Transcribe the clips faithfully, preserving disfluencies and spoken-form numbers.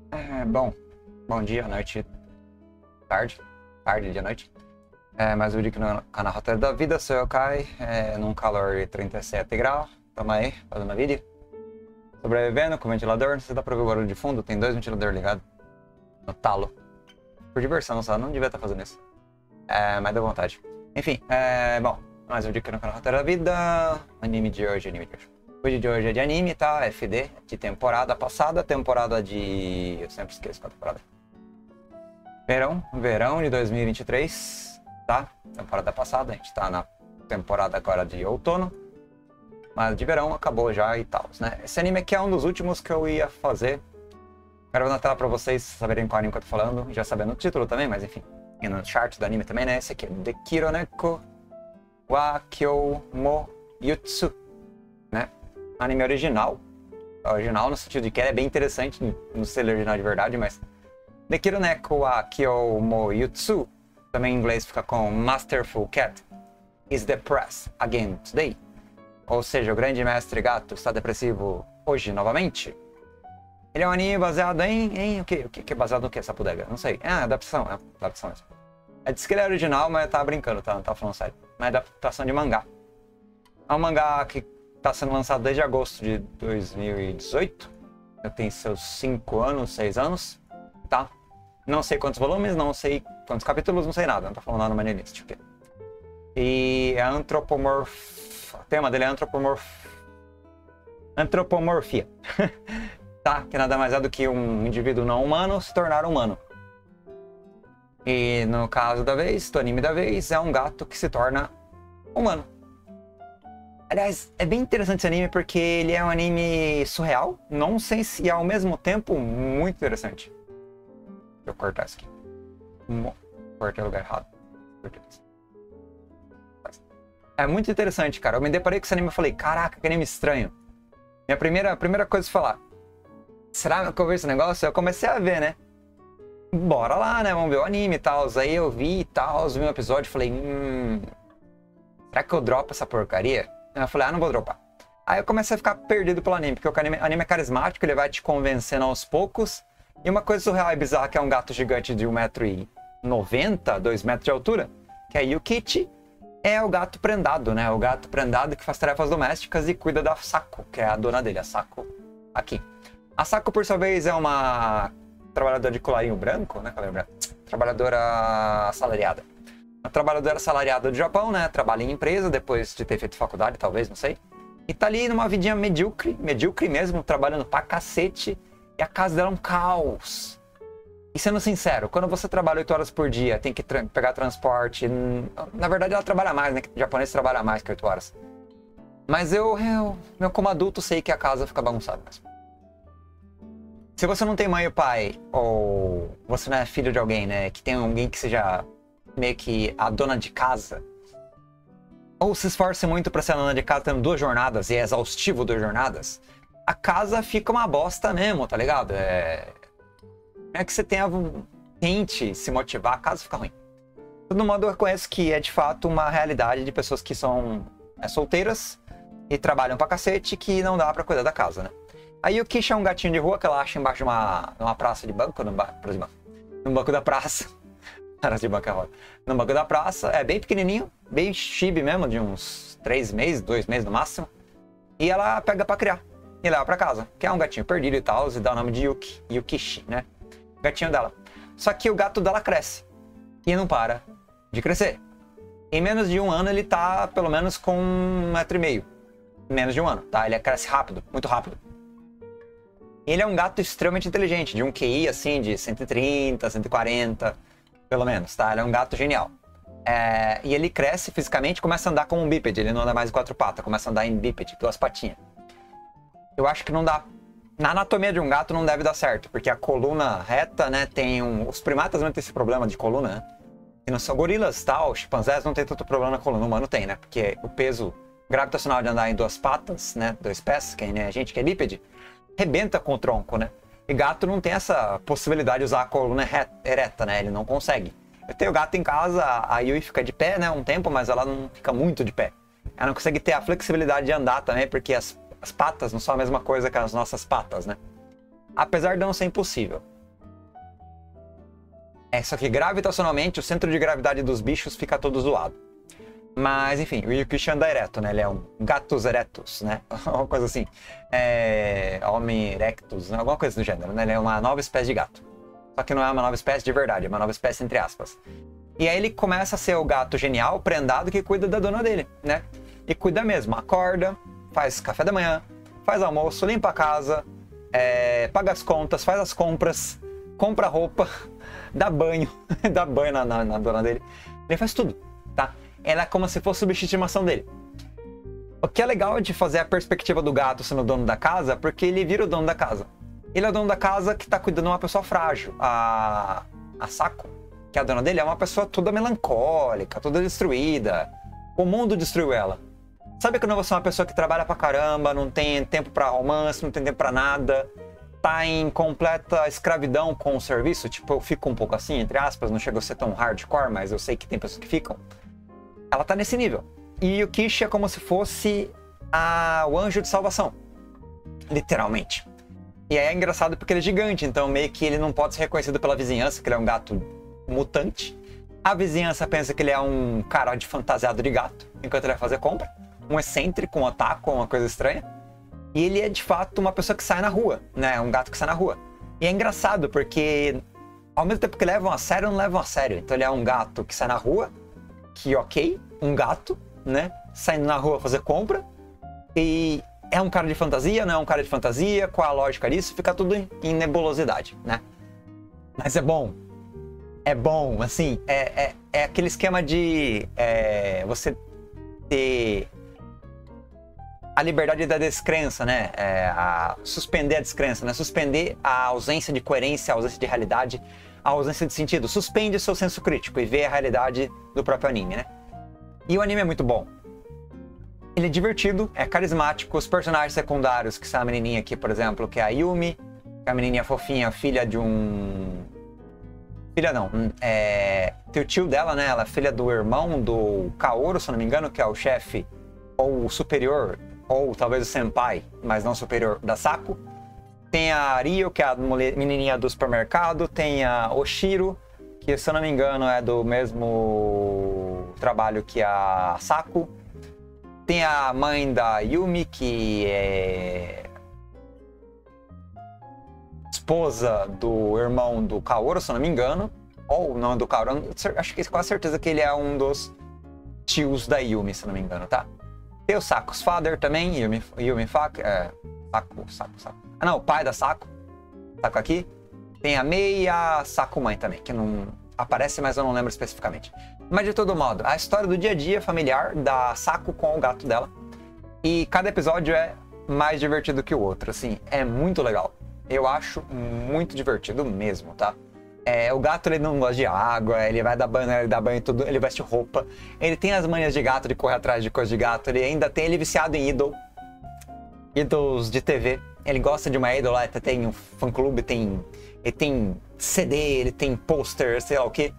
É, bom, bom dia, noite, tarde, tarde, dia, noite. É, mais um vídeo aqui no canal Roteiro da Vida, sou eu, Kai, é, num calor de trinta e sete graus, tamo aí, fazendo vídeo. Sobrevivendo com ventilador, não sei se dá pra ver o barulho de fundo, tem dois ventiladores ligados no talo. Por diversão, só, não devia estar fazendo isso. É, mas deu vontade. Enfim, é, bom, mais um vídeo aqui no canal Roteiro da Vida, anime de hoje, anime de hoje. O vídeo de hoje é de anime, tá? F D, de temporada passada, temporada de... eu sempre esqueço qual temporada. Verão, verão de dois mil e vinte e três, tá? Temporada passada, a gente tá na temporada agora de outono. Mas de verão acabou já e tal, né? Esse anime aqui é um dos últimos que eu ia fazer. Quero ver na tela pra vocês saberem qual anime que eu tô falando, já sabendo o título também, mas enfim. E no chart do anime também, né? Esse aqui é Dekiro Neko wa Kyou mo Yutsu, né? Anime original. Original no sentido de que ele é bem interessante, não sei ler original de verdade, mas... Dekiro Neko wa Kyou mo Yutsu, também em inglês fica com Masterful Cat, is depressed again today. Ou seja, o grande mestre gato está depressivo hoje novamente. Ele é um anime baseado em... em o quê? O que é baseado no quê, essa bodega? Não sei. É, adaptação, é adaptação mesmo. É, diz que ele é original, mas tá brincando, tá? Não tá falando sério. Mas é adaptação de mangá. É um mangá que tá sendo lançado desde agosto de dois mil e dezoito. Já tem seus cinco anos, seis anos, tá? Não sei quantos volumes, não sei quantos capítulos, não sei nada. Não tá falando nada no manilist, o quê? E é antropomorf... O tema dele é antropomorf... antropomorfia. Tá? Que nada mais é do que um indivíduo não humano se tornar humano. E no caso da vez, do anime da vez, é um gato que se torna humano. Aliás, é bem interessante esse anime porque ele é um anime surreal, não sei se é ao mesmo tempo muito interessante. Deixa eu cortar isso aqui. Cortei o lugar errado. É muito interessante, cara. Eu me deparei com esse anime e falei, caraca, que anime estranho. Minha primeira, primeira coisa a falar, será que eu vi esse negócio? Eu comecei a ver, né? Bora lá, né? Vamos ver o anime e tal. Aí eu vi e tal, vi um episódio e falei, hum... será que eu dropo essa porcaria? Eu falei, ah, não vou dropar. Aí eu comecei a ficar perdido pelo anime, porque o anime, anime é carismático, ele vai te convencendo aos poucos. E uma coisa surreal e bizarra, que é um gato gigante de um metro e noventa, dois metros de altura, que é Yukichi, é o gato prendado, né? O gato prendado que faz tarefas domésticas e cuida da Sako, que é a dona dele, a Sako aqui. A Sako, por sua vez, é uma trabalhadora de colarinho branco, né? Colarinho branco. Trabalhadora assalariada. Uma trabalhadora assalariada do Japão, né? Trabalha em empresa, depois de ter feito faculdade, talvez, não sei. E tá ali numa vidinha medíocre, medíocre mesmo, trabalhando pra cacete. E a casa dela é um caos. E sendo sincero, quando você trabalha oito horas por dia, tem que tra pegar transporte... Na verdade, ela trabalha mais, né? O japonês trabalha mais que oito horas. Mas eu, eu, eu, como adulto, sei que a casa fica bagunçada mesmo. Se você não tem mãe e pai, ou você não é filho de alguém, né? Que tem alguém que seja meio que a dona de casa, ou se esforce muito pra ser a dona de casa tendo duas jornadas, e é exaustivo duas jornadas, a casa fica uma bosta mesmo, tá ligado? É... é que você tenha... tente se motivar, a casa fica ruim. De todo modo, eu reconheço que é de fato uma realidade de pessoas que são é, solteiras e trabalham pra cacete, que não dá pra cuidar da casa, né? Aí o Kish é um gatinho de rua que ela acha embaixo de uma, de uma praça de banco, no, ba... no banco da praça. Praça de banco é roda. No banco da praça, é bem pequenininho, bem chibi mesmo, de uns três meses, dois meses no máximo. E ela pega pra criar e leva pra casa, que é um gatinho perdido e tal, e dá o nome de Yuki, Yukishi, né? O gatinho dela. Só que o gato dela cresce e não para de crescer. Em menos de um ano ele tá pelo menos com um metro e meio. Menos de um ano, tá? Ele cresce rápido, muito rápido. Ele é um gato extremamente inteligente, de um Q I assim de cento e trinta, cento e quarenta, pelo menos, tá? Ele é um gato genial. É... E ele cresce fisicamente e começa a andar como um bípede, ele não anda mais em quatro patas, começa a andar em bípede, duas patinhas. Eu acho que não dá. Na anatomia de um gato não deve dar certo, porque a coluna reta, né, tem um... Os primatas não têm esse problema de coluna, né? E não são gorilas, tal, chimpanzés não tem tanto problema na coluna, o humano tem, né? Porque o peso gravitacional de andar em duas patas, né, dois pés, que é a gente que é bípede, rebenta com o tronco, né? E gato não tem essa possibilidade de usar a coluna ereta, né? Ele não consegue. Eu tenho gato em casa, a Yui fica de pé, né, um tempo, mas ela não fica muito de pé. Ela não consegue ter a flexibilidade de andar também, porque as, as patas não são a mesma coisa que as nossas patas, né? Apesar de não ser impossível. É só que gravitacionalmente o centro de gravidade dos bichos fica todo zoado. Mas enfim, o Yukishi anda ereto, né? Ele é um gatus erectus, né? Uma coisa assim. É... Homem erectus, né? Alguma coisa do gênero, né? Ele é uma nova espécie de gato. Só que não é uma nova espécie de verdade, é uma nova espécie entre aspas. E aí ele começa a ser o gato genial, prendado, que cuida da dona dele, né? E cuida mesmo, acorda, faz café da manhã, faz almoço, limpa a casa, é... paga as contas, faz as compras, compra roupa, dá banho, dá banho na, na, na dona dele. Ele faz tudo, tá? Ela é como se fosse o bicho de estimação dele. O que é legal de fazer a perspectiva do gato sendo o dono da casa, porque ele vira o dono da casa. Ele é o dono da casa que tá cuidando de uma pessoa frágil. A, a Sako, que é a dona dele, é uma pessoa toda melancólica, toda destruída. O mundo destruiu ela. Sabe quando você é uma pessoa que trabalha pra caramba, não tem tempo pra romance, não tem tempo pra nada, tá em completa escravidão com o serviço? Tipo, eu fico um pouco assim, entre aspas, não chego a ser tão hardcore, mas eu sei que tem pessoas que ficam. Ela tá nesse nível. E o Yukishi é como se fosse a... o anjo de salvação. Literalmente. E aí é engraçado porque ele é gigante, então meio que ele não pode ser reconhecido pela vizinhança, que ele é um gato mutante. A vizinhança pensa que ele é um cara de fantasiado de gato, enquanto ele vai fazer compra. Um excêntrico, um otaku, uma coisa estranha. E ele é de fato uma pessoa que sai na rua, né? Um gato que sai na rua. E é engraçado porque ao mesmo tempo que levam a sério, não levam a sério. Então ele é um gato que sai na rua, que ok, um gato, né, saindo na rua fazer compra, e é um cara de fantasia, não é um cara de fantasia, qual a lógica disso? Fica tudo em nebulosidade, né? Mas é bom, é bom, assim, é, é, é aquele esquema de é, você ter a liberdade da descrença, né, é, a suspender a descrença, né, suspender a ausência de coerência, a ausência de realidade, a ausência de sentido. Suspende o seu senso crítico e vê a realidade do próprio anime, né? E o anime é muito bom. Ele é divertido, é carismático. Os personagens secundários, que são a menininha aqui, por exemplo, que é a Yumi, que é a menininha fofinha, filha de um... Filha não, é... tem o tio dela, né? Ela é filha do irmão do Kaoru, se eu não me engano, que é o chefe, ou o superior, ou talvez o senpai, mas não superior, da Sako. Tem a Ryo, que é a menininha do supermercado. Tem a Oshiro, que se eu não me engano é do mesmo trabalho que a Sako. Tem a mãe da Yumi, que é esposa do irmão do Kaoru, se eu não me engano. Ou não do Kaoru, acho que com certeza que ele é um dos tios da Yumi, se eu não me engano, tá? Tem o Sako's father também, Yumi, Yumi Fak, é, Sako, Sako, Sako. Ah não, o pai da Sako, Sako aqui. Tem a Mei e a Sako mãe também, que não aparece, mas eu não lembro especificamente. Mas de todo modo, a história do dia a dia familiar da Sako com o gato dela. E cada episódio é mais divertido que o outro, assim, é muito legal. Eu acho muito divertido mesmo, tá? É, o gato, ele não gosta de água, ele vai dar banho, ele dá banho em tudo, ele veste roupa. Ele tem as manhas de gato, de correr atrás de coisa de gato. Ele ainda tem, ele é viciado em idol. Idols de T V. Ele gosta de uma idol, ele tem um fã-clube, tem, ele tem C D, ele tem pôster, sei lá o quê.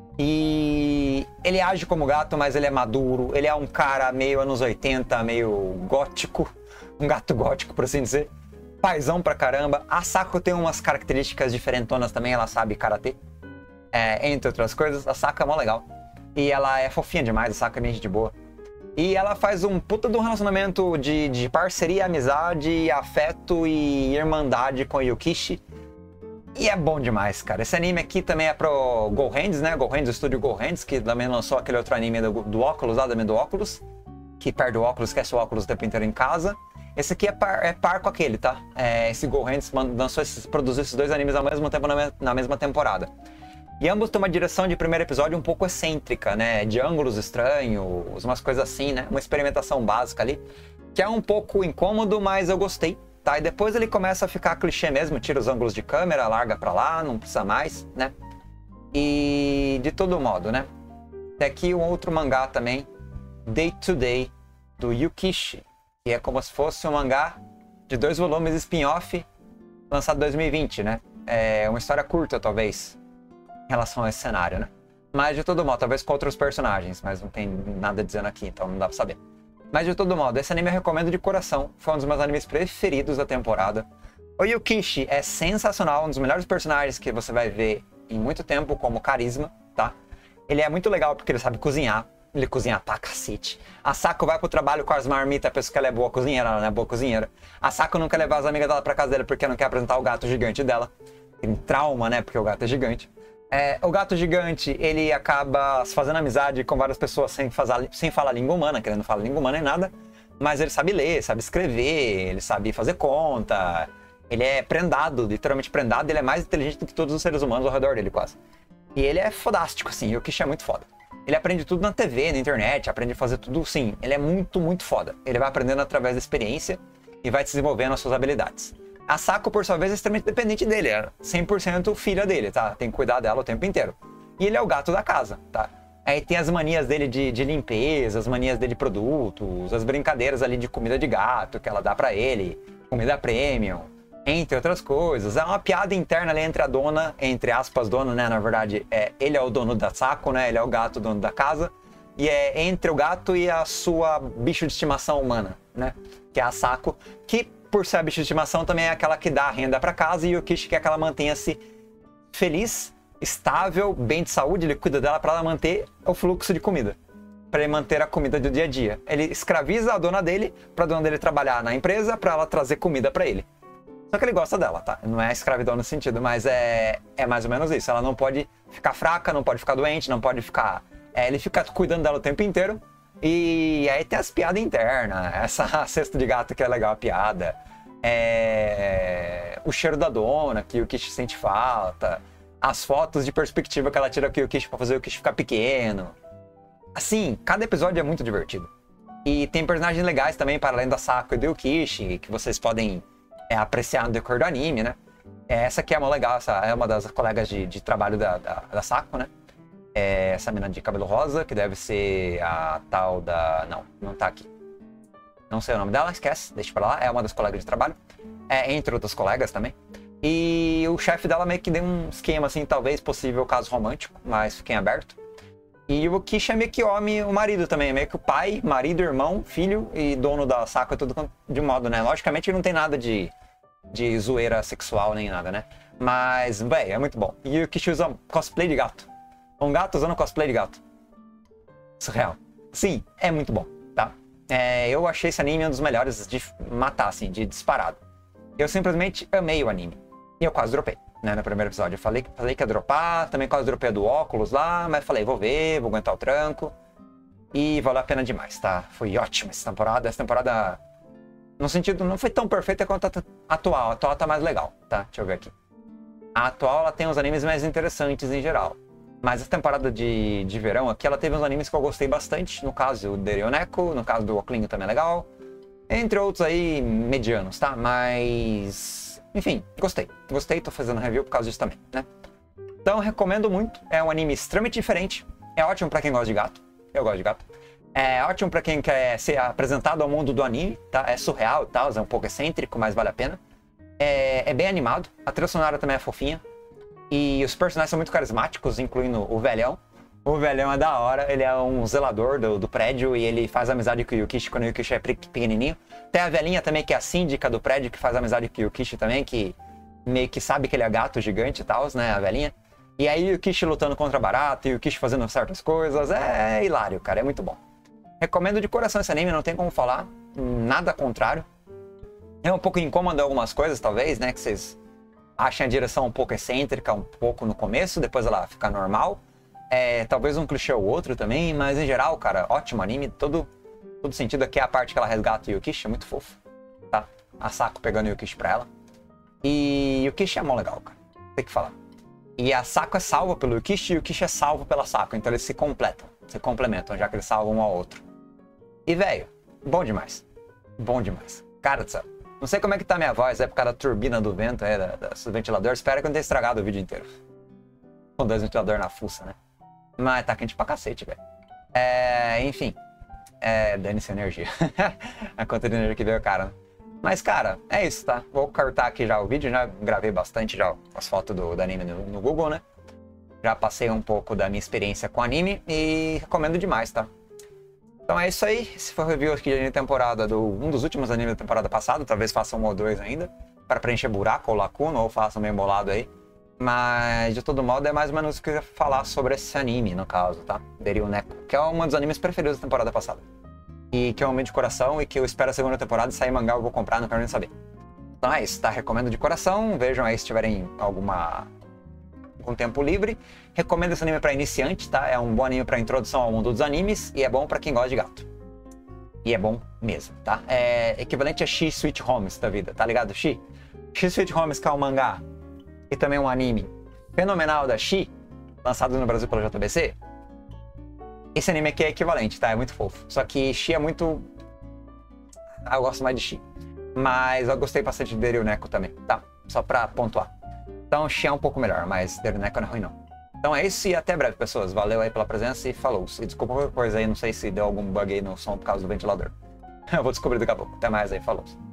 E ele age como gato, mas ele é maduro. Ele é um cara meio anos oitenta, meio gótico. Um gato gótico, por assim dizer. Paizão pra caramba. A Sako tem umas características diferentonas também, ela sabe karatê. É, entre outras coisas, a Sako é mó legal. E ela é fofinha demais, a Sako é bem de boa. E ela faz um puta de um relacionamento de, de parceria, amizade, afeto e irmandade com o Yukishi. E é bom demais, cara. Esse anime aqui também é pro Go Hands, né? Go Hands, o estúdio Go Hands, que também lançou aquele outro anime do, do óculos, lá também do óculos. Que perde o óculos, esquece o óculos o tempo inteiro em casa. Esse aqui é par, é par com aquele, tá? É, esse Go Hands lançou esses, produziu esses dois animes ao mesmo tempo na, me, na mesma temporada. E ambos têm uma direção de primeiro episódio um pouco excêntrica, né? De ângulos estranhos, umas coisas assim, né? Uma experimentação básica ali. Que é um pouco incômodo, mas eu gostei, tá? E depois ele começa a ficar clichê mesmo, tira os ângulos de câmera, larga pra lá, não precisa mais, né? E de todo modo, né? Tem aqui um outro mangá também, Day to Day, do Yukishi. Que é como se fosse um mangá de dois volumes spin-off, lançado em dois mil e vinte, né? É uma história curta, talvez, em relação a esse cenário, né? Mas de todo modo, talvez com outros personagens, mas não tem nada dizendo aqui, então não dá pra saber. Mas de todo modo, esse anime eu recomendo de coração, foi um dos meus animes preferidos da temporada. O Yukishi é sensacional, um dos melhores personagens que você vai ver em muito tempo como carisma, tá? Ele é muito legal porque ele sabe cozinhar. Ele cozinha pra cacete. A Sako vai pro trabalho com as marmitas, pensa que ela é boa cozinheira, ela não é boa cozinheira. A Sako não quer levar as amigas dela pra casa dela porque não quer apresentar o gato gigante dela. Tem trauma, né? Porque o gato é gigante. É, o gato gigante, ele acaba fazendo amizade com várias pessoas sem, fazer, sem falar língua humana, que ele não fala língua humana nem nada. Mas ele sabe ler, sabe escrever, ele sabe fazer conta. Ele é prendado, literalmente prendado. Ele é mais inteligente do que todos os seres humanos ao redor dele, quase. E ele é fodástico, assim. E o Kishi é muito foda. Ele aprende tudo na T V, na internet, aprende a fazer tudo, sim. Ele é muito, muito foda. Ele vai aprendendo através da experiência e vai desenvolvendo as suas habilidades. A Sako, por sua vez, é extremamente dependente dele. É cem por cento filha dele, tá? Tem que cuidar dela o tempo inteiro. E ele é o gato da casa, tá? Aí tem as manias dele de, de limpeza, as manias dele de produtos, as brincadeiras ali de comida de gato que ela dá pra ele, comida premium, entre outras coisas. É uma piada interna ali entre a dona, entre aspas, dona, né? Na verdade, é, ele é o dono da Sako, né? Ele é o gato, dono da casa. E é entre o gato e a sua bicho de estimação humana, né? Que é a Sako, que por ser a bicho de estimação também é aquela que dá renda pra casa, e o Kishi quer que ela mantenha-se feliz, estável, bem de saúde. Ele cuida dela para ela manter o fluxo de comida, para ele manter a comida do dia a dia. Ele escraviza a dona dele para a dona dele trabalhar na empresa para ela trazer comida para ele. Só que ele gosta dela, tá? Não é escravidão no sentido, mas é, é mais ou menos isso. Ela não pode ficar fraca, não pode ficar doente, não pode ficar... É, ele fica cuidando dela o tempo inteiro. E aí tem as piadas internas, essa cesta de gato que é legal, a piada. É... O cheiro da dona, que o Kishi sente falta. As fotos de perspectiva que ela tira aqui o Kishi pra fazer o Kishi ficar pequeno. Assim, cada episódio é muito divertido. E tem personagens legais também, para além da Sako e do Kishi, que vocês podem é, apreciar no decorrer do anime, né? Essa aqui é uma legal, essa é uma das colegas de, de trabalho da, da, da Sako, né? É essa menina de cabelo rosa, que deve ser a tal da... Não, não tá aqui. Não sei o nome dela, esquece, deixa pra lá. É uma das colegas de trabalho. É, entre outras colegas também. E o chefe dela meio que deu um esquema, assim, talvez possível caso romântico, mas fiquem aberto. E o Kishi é meio que homem, o marido também, meio que o pai, marido, irmão, filho e dono da Sako, é tudo de modo, né? Logicamente não tem nada de, de zoeira sexual nem nada, né? Mas, véi, é muito bom. E o Kishi usa cosplay de gato. Um gato usando cosplay de gato. Surreal. Sim, é muito bom, tá? É, eu achei esse anime um dos melhores de matar, assim, de disparado. Eu simplesmente amei o anime. E eu quase dropei, né, no primeiro episódio. Eu falei, falei que ia dropar, também quase dropei a do óculos lá, mas falei, vou ver, vou aguentar o tranco. E valeu a pena demais, tá? Foi ótima essa temporada. Essa temporada, no sentido, não foi tão perfeita quanto a atual. A atual tá mais legal, tá? Deixa eu ver aqui. A atual, ela tem uns animes mais interessantes em geral. Mas essa temporada de, de verão aqui, ela teve uns animes que eu gostei bastante. No caso, o Derioneko, no caso do Oclinho também é legal. Entre outros aí, medianos, tá? Mas... Enfim, gostei. Gostei, tô fazendo review por causa disso também, né? Então, recomendo muito. É um anime extremamente diferente. É ótimo pra quem gosta de gato. Eu gosto de gato. É ótimo pra quem quer ser apresentado ao mundo do anime, tá? É surreal e tal, é um pouco excêntrico, mas vale a pena. É, é bem animado. A trilha sonora também é fofinha. E os personagens são muito carismáticos, incluindo o velhão. O velhão é da hora, ele é um zelador do, do prédio e ele faz amizade com o Yukishi quando o Yukishi é pequenininho. Tem a velhinha também, que é a síndica do prédio, que faz amizade com o Yukishi também, que meio que sabe que ele é gato gigante e tal, né, a velhinha. E aí o Yukishi lutando contra barata e o Yukishi fazendo certas coisas, é, é hilário, cara, é muito bom. Recomendo de coração esse anime, não tem como falar, nada contrário. É um pouco incômodo algumas coisas, talvez, né, que vocês achem a direção um pouco excêntrica, um pouco no começo, depois ela fica normal. É, talvez um clichê ou outro também, mas em geral, cara, ótimo anime, todo, todo sentido. Aqui é a parte que ela resgata o Yukishi, é muito fofo, tá? A Sako pegando o Yukishi pra ela. E o Yukishi é mó legal, cara, tem que falar. E a Sako é salva pelo Yukishi e o Yukishi é salvo pela Sako, então eles se completam, se complementam, já que eles salvam um ao outro. E, velho, bom demais, bom demais. Cara do céu, não sei como é que tá minha voz, é por causa da turbina do vento, é, da, da, do ventilador, espero que eu não tenha estragado o vídeo inteiro. Com dois ventiladores na fuça, né? Mas tá quente pra cacete, velho. É, enfim. É, dane-se a energia. A conta de energia que veio, cara. Mas, cara, é isso, tá? Vou cortar aqui já o vídeo. Já gravei bastante já as fotos do, do anime no, no Google, né? Já passei um pouco da minha experiência com anime e recomendo demais, tá? Então é isso aí. Esse foi o review aqui de temporada do um dos últimos animes da temporada passada. Talvez faça um ou dois ainda. Para preencher buraco ou lacuna, ou faça um meio bolado aí. Mas, de todo modo, é mais ou menos o que eu ia falar sobre esse anime, no caso, tá? Deru Neko, que é um dos animes preferidos da temporada passada. E que é um anime de coração e que eu espero a segunda temporada, sair mangá eu vou comprar, não quero nem saber. Então é isso, tá? Recomendo de coração, vejam aí se tiverem alguma... algum tempo livre. Recomendo esse anime pra iniciante, tá? É um bom anime pra introdução ao mundo dos animes e é bom pra quem gosta de gato. E é bom mesmo, tá? É equivalente a She Sweet Homes da vida, tá ligado? She? She Sweet Homes, que é um mangá e também um anime fenomenal da She, lançado no Brasil pelo J B C. Esse anime aqui é equivalente, tá? É muito fofo. Só que She é muito... Ah, eu gosto mais de She. Mas eu gostei bastante de Deru Neko também, tá? Só pra pontuar. Então She é um pouco melhor, mas Deru Neko não é ruim não. Então é isso e até breve, pessoas. Valeu aí pela presença e falou. E desculpa qualquer coisa aí, não sei se deu algum bug aí no som por causa do ventilador. Eu vou descobrir daqui a pouco. Até mais aí, falou.